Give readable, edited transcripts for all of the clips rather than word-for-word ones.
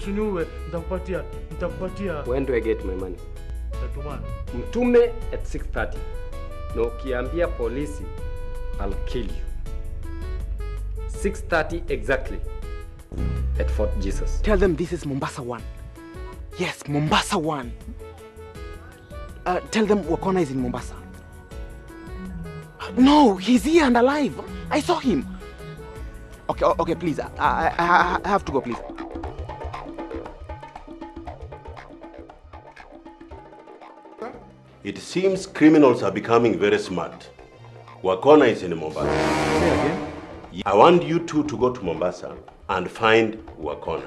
Usiniue, nitakupatia. When do I get my money? Tatumana. Mtume at 6:30. No, ukiambia polisi, I'll kill you. 6:30 exactly. At Fort Jesus. Tell them this is Mombasa 1. Yes, Mombasa 1. Tell them Wakona is in Mombasa. No, he's here and alive. I saw him. Okay, please. I have to go, please. It seems criminals are becoming very smart. Wakona is in Mombasa. Say again? I want you two to go to Mombasa and find Wakona.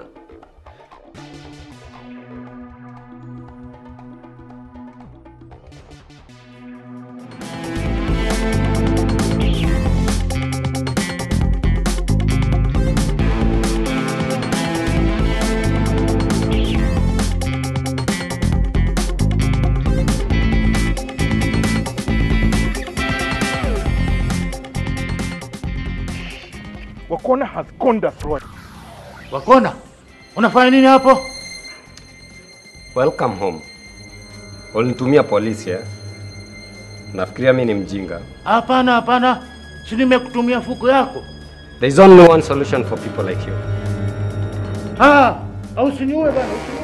Wakona has gone that road. Wakona, unafanya nini hapo? Welcome home. Ulinitumia polisi ya? Nafikiria mimi ni mjinga. Hapana. Si nimekutumia fuko yako. There is only one solution for people like you. Au usiniue bana.